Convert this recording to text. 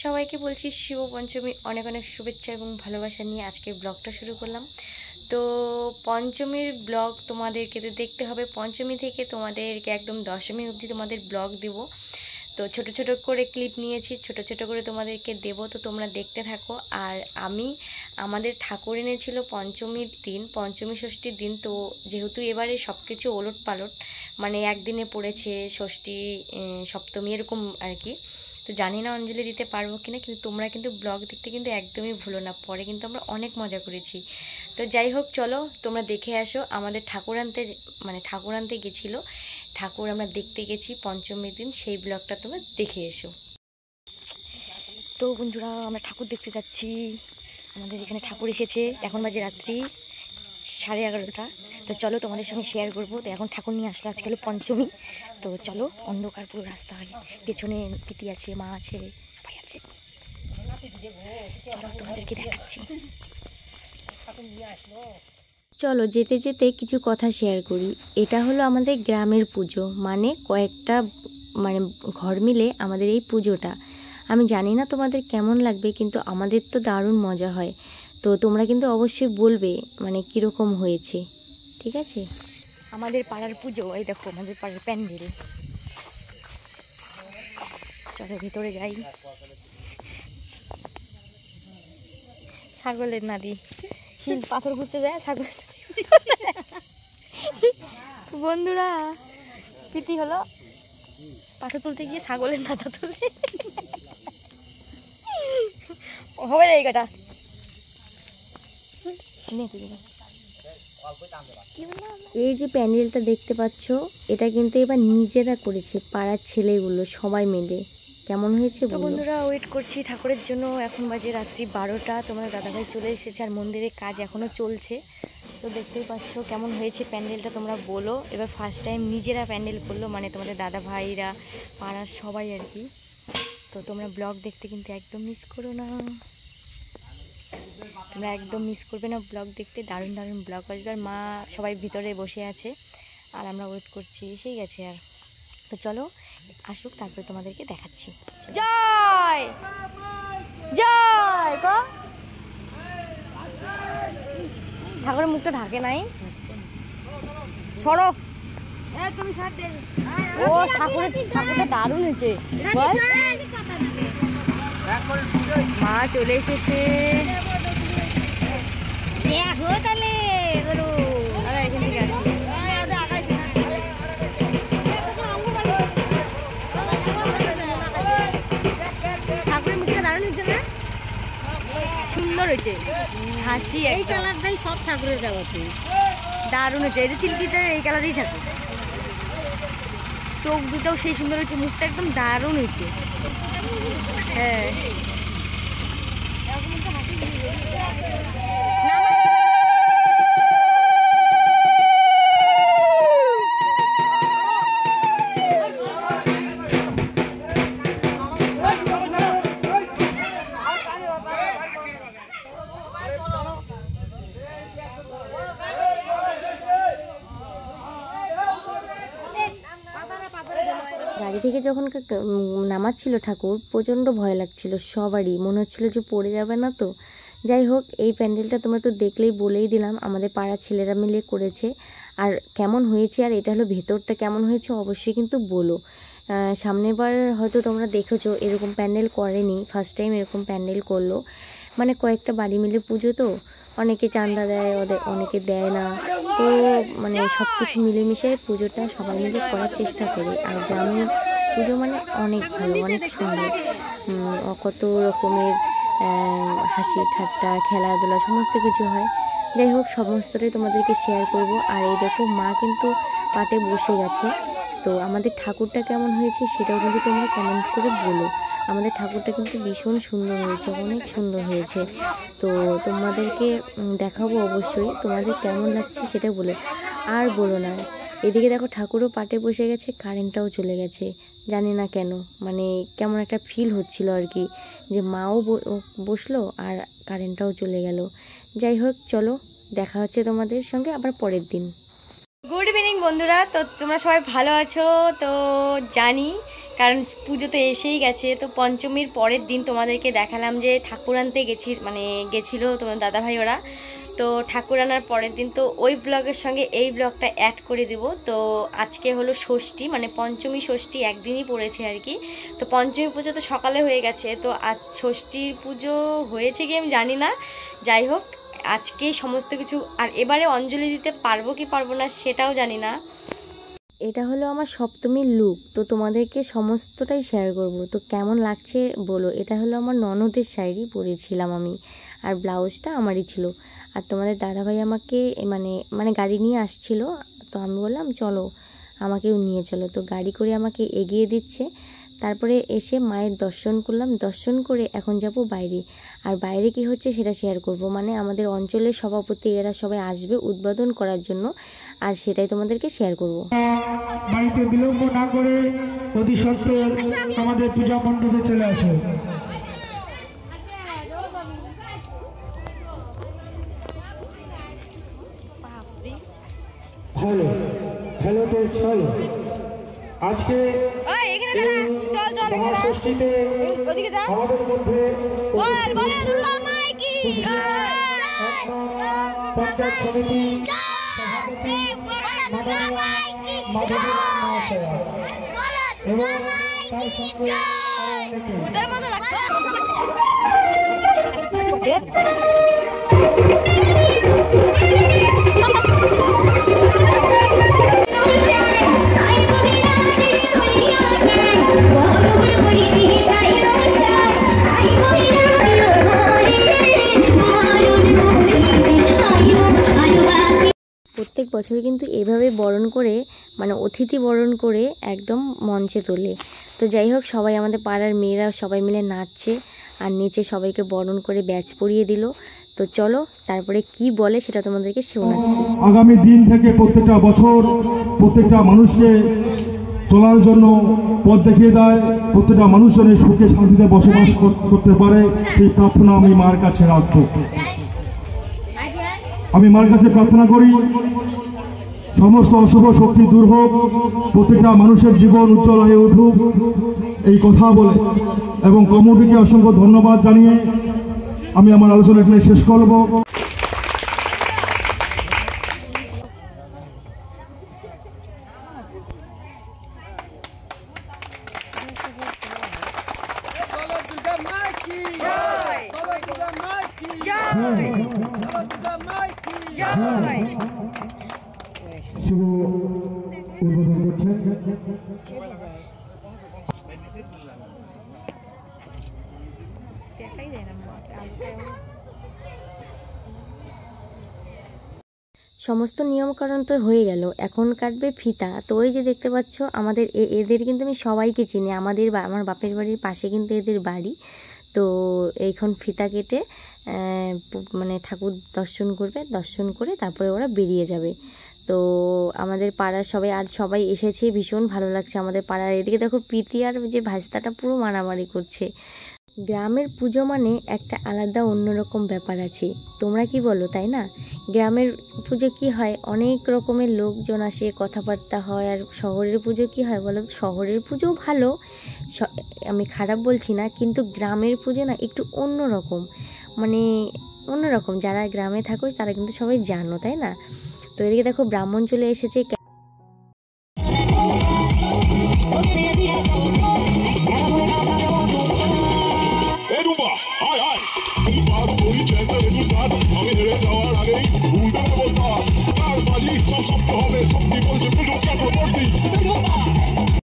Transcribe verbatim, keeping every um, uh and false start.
সবাইকে বলছি শুভ পঞ্চমী অনেক অনেক শুভেচ্ছা এবং ভালোবাসা নিয়ে আজকে ব্লগটা শুরু করলাম। তো পঞ্চমীর ব্লগ তোমাদেরকে তো দেখতে হবে, পঞ্চমী থেকে তোমাদেরকে একদম দশমী অবধি তোমাদের ব্লগ দেব। তো ছোট ছোট করে ক্লিপ নিয়েছি, ছোট ছোট করে তোমাদেরকে দেব, তো তোমরা দেখতে থাকো। আর আমি আমাদের ঠাকুর এনেছিল পঞ্চমীর দিন, পঞ্চমী ষষ্ঠীর দিন। তো যেহেতু এবারে সব কিছু ওলট পালট, মানে একদিনে পড়েছে ষষ্ঠী সপ্তমী এরকম আর কি। তো জানি না অঞ্জলি দিতে পারবো কিনা, কিন্তু তোমরা কিন্তু ব্লগ দেখতে কিন্তু একদমই ভুলো না, পরে কিন্তু আমরা অনেক মজা করেছি। তো যাই হোক, চলো তোমরা দেখে আসো। আমাদের ঠাকুর আনতে মানে ঠাকুর আনতে গেছিলো, ঠাকুর আমরা দেখতে গেছি পঞ্চমীর দিন, সেই ব্লগটা তোমরা দেখে এসো। তো বন্ধুরা, আমরা ঠাকুর দেখতে যাচ্ছি। আমাদের এখানে ঠাকুর এসেছে, এখন বাজে রাত্রি সাড়ে এগারোটা। তো চলো তোমাদের সঙ্গে শেয়ার করবো। তো এখন ঠাকুর নিয়ে আসলো, আজকে হলো পঞ্চমী। তো চলো, অন্ধকার পুরো রাস্তায়, পেছনে পিতি আছে, মা আছে, সবাই আছে। চলো তোমাদেরকে দেখাচ্ছি। চলো যেতে যেতে কিছু কথা শেয়ার করি। এটা হলো আমাদের গ্রামের পুজো, মানে কয়েকটা মানে ঘর মিলে আমাদের এই পুজোটা। আমি জানি না তোমাদের কেমন লাগবে, কিন্তু আমাদের তো দারুণ মজা হয়। তো তোমরা কিন্তু অবশ্যই বলবে মানে কীরকম হয়েছে, ঠিক আছে? আমাদের পাড়ার পুজো, এই দেখো আমাদের পাড়ার প্যান্ডেল। চলো ভিতরে যাই। ছাগলের নাদি, শিল পাথর খুঁজতে যায় ছাগল। বন্ধুরা, প্রীতি হলো পাথর তুলতে গিয়ে ছাগলের নাদা তুলে হবে না এই কাটা। এই যে প্যান্ডেলটা দেখতে পাচ্ছ, এটা কিন্তু এবার নিজেরা করেছে, পাড়ার ছেলেগুলো সবাই মিলে। কেমন হয়েছে বন্ধুরা? ওয়েট করছি ঠাকুরের জন্য। এখন বাজে রাত্রি বারোটা। তোমার দাদাভাই চলে এসেছে, আর মন্দিরের কাজ এখনো চলছে। তো দেখতেই পাচ্ছ কেমন হয়েছে প্যান্ডেলটা, তোমরা বলো। এবার ফার্স্ট টাইম নিজেরা প্যান্ডেল করলো, মানে তোমাদের দাদা ভাইরা, পাড়ার সবাই আর কি। তো তোমরা ব্লগ দেখতে কিন্তু একদম মিস করো না, তোমরা একদম মিস করবে না ব্লগ দেখতে। দারুণ দারুণ ব্লগ আসবে। আর মা সবাই ভিতরে বসে আছে, আর আমরা ওয়েট করছি, এসেই গেছে আর। তো চলো আসুক, তারপরে তোমাদেরকে দেখাচ্ছি। জয় জয় ক ঠাকুরের মুখটা ঢাকে নাই, সরো। ও ঠাকুরের ঠাকুরটা দারুণ হয়েছে। মা চলে এসেছে। ঠাকুরের মুখটা দারুণ হয়েছে না? সুন্দর হয়েছে, হাসি এই কালারটাই সব ঠাকুরের দেওয়াতে দারুণ হয়েছে। এই যে চিলকিতে এই কালারেই ঠাকুর, চোখ দুটাও সেই সুন্দর হয়েছে, মুখটা একদম দারুণ হয়েছে। হ্যাঁ, গাড়ি থেকে যখন নামাচ্ছিল ঠাকুর, প্রচণ্ড ভয় লাগছিল সবারই, মনে হচ্ছিল যে পড়ে যাবে না। তো যাই হোক, এই প্যান্ডেলটা তোমরা তো দেখলেই, বলেই দিলাম, আমাদের পাড়ার ছেলেরা মিলে করেছে। আর কেমন হয়েছে, আর এটা হলো ভেতরটা কেমন হয়েছে অবশ্যই কিন্তু বলো। সামনের বার হয়তো তোমরা দেখেছো এরকম প্যান্ডেল করেনি, ফার্স্ট টাইম এরকম প্যান্ডেল করলো। মানে কয়েকটা বাড়ি মিলে পুজো, তো অনেকে চাঁদা দেয়, ওদের অনেকে দেয় না। তো মানে সব কিছু মিলেমিশে পুজোটা সবাই মিলে করার চেষ্টা করি। আর গ্রামের পুজো মানে অনেক ভালো, অনেক সুন্দর, কত রকমের হাসি ঠাট্টা খেলাধুলা সমস্ত কিছু হয়। যাই হোক, সমস্তটাই তোমাদেরকে শেয়ার করব। আর এই দেখো, মা কিন্তু পাটে বসে গেছে। তো আমাদের ঠাকুরটা কেমন হয়েছে সেটাও কিন্তু তোমরা কমেন্ট করে বলো। আমাদের ঠাকুরটা কিন্তু ভীষণ সুন্দর হয়েছে, অনেক সুন্দর হয়েছে। তো তোমাদেরকে দেখাবো অবশ্যই, তোমাদের কেমন লাগছে সেটা বলো। আর বলো না, এদিকে দেখো ঠাকুরও পাটে বসে গেছে, কারেন্টটাও চলে গেছে। জানি না কেন, মানে কেমন একটা ফিল হচ্ছিল আর কি, যে মাও বসলো আর কারেন্টটাও চলে গেল। যাই হোক, চলো দেখা হচ্ছে তোমাদের সঙ্গে আবার পরের দিন। গুড ইভিনিং বন্ধুরা, তো তোমরা সবাই ভালো আছো তো জানি, কারণ পুজো তো এসেই গেছে। তো পঞ্চমীর পরের দিন তোমাদেরকে দেখালাম যে ঠাকুর আনতে গেছি, মানে গেছিলো তোমার দাদাভাই ওরা। তো ঠাকুর আনার পরের দিন তো ওই ব্লগের সঙ্গে এই ব্লগটা অ্যাড করে দিব। তো আজকে হলো ষষ্ঠী, মানে পঞ্চমী ষষ্ঠী একদিনই পড়েছে আর কি। তো পঞ্চমী পুজো তো সকালে হয়ে গেছে, তো আজ ষষ্ঠীর পুজো হয়েছে কি আমি জানি না। যাই হোক, আজকেই সমস্ত কিছু, আর এবারে অঞ্জলি দিতে পারবো কি পারবো না সেটাও জানি না। এটা হলো আমার সপ্তমীর লুক, তো তোমাদেরকে সমস্তটাই শেয়ার করব। তো কেমন লাগছে বলো। এটা হলো আমার ননদের শাড়ি পরেছিলাম আমি, আর ব্লাউজটা আমারই ছিল। আর তোমাদের দাদাভাই আমাকে মানে মানে গাড়ি নিয়ে আসছিল, তো আমি বললাম চলো আমাকেও নিয়ে চলো। তো গাড়ি করে আমাকে এগিয়ে দিচ্ছে। তারপরে এসে মায়ের দর্শন করলাম, দর্শন করে এখন যাব বাইরে। আর বাইরে কি হচ্ছে সেটা শেয়ার করব। মানে আমাদের অঞ্চলের সভাপতি এরা সবাই আসবে উদ্বোধন করার জন্য, আর সেটাই তোমাদেরকে শেয়ার করব। বাড়িতে বিলম্ব না করে অতি সত্ত্বর আমাদের পূজা মণ্ডপে চলে আসে। হ্যালো হ্যালো তো চলো আজকে মহাষষ্ঠীতে আমাদের মধ্যে পঞ্চায়েত সমিতি সভাপতি মাধবী মহাশয়া এবং তার সঙ্গে প্রত্যেক বছর কিন্তু এভাবে বরণ করে, মানে অতিথি বরণ করে একদম মঞ্চে তোলে। তো যাই হোক, সবাই আমাদের পাড়ার মেয়েরা সবাই মিলে নাচছে, আর নিচে সবাইকে বরণ করে ব্যাচ পরিয়ে দিল। তো চলো তারপরে কি বলে সেটা তোমাদেরকে শোনাচ্ছি। আগামী দিন থেকে প্রত্যেকটা বছর প্রত্যেকটা মানুষকে চলার জন্য পথ দেখিয়ে দেয়, প্রত্যেকটা মানুষ যেন সুখে শান্তিতে বসবাস করতে পারে, সেই প্রার্থনা আমি মার কাছে রাখবো। আমি মার কাছে প্রার্থনা করি সমস্ত অশুভ শক্তি দূর হোক, প্রত্যেকটা মানুষের জীবন উজ্জ্বল হয়ে উঠুক, এই কথা বলে এবং কমিটিকে অসংখ্য ধন্যবাদ জানিয়ে আমি আমার আলোচনা এখানে শেষ করব। শুভ উদ্বোধন করছেন সমস্ত নিয়মকানুন তো হয়ে গেল, এখন কাটবে ফিতা। তো ওই যে দেখতে পাচ্ছ আমাদের এদের কিন্তু আমি সবাইকে চিনি, আমাদের আমার বাপের বাড়ির পাশে কিন্তু এদের বাড়ি। তো এইখন ফিতা কেটে মানে ঠাকুর দর্শন করবে, দর্শন করে তারপরে ওরা বেরিয়ে যাবে। তো আমাদের পাড়ার সবাই আর সবাই এসেছে, ভীষণ ভালো লাগছে আমাদের পাড়ার। এদিকে দেখো প্রীতি আর যে ভাইস্তাটা পুরো মারামারি করছে। গ্রামের পুজো মানে একটা আলাদা অন্যরকম ব্যাপার আছে, তোমরা কি বলো, তাই না? গ্রামের পুজো কি হয়, অনেক রকমের লোকজন আসে, কথাবার্তা হয়। আর শহরের পুজো কি হয় বলো, শহরের পুজো ভালো, আমি খারাপ বলছি না, কিন্তু গ্রামের পুজো না একটু অন্যরকম, মানে অন্যরকম। যারা গ্রামে থাকো তারা কিন্তু সবাই জানো, তাই না? তো এদিকে দেখো ব্রাহ্মণ চলে এসেছে। আমি হেরে যাওয়ার আগেই উল্টে দেবো দাস, তার বাজি সব শব্দ হবে, শক্তি বলছে পুজো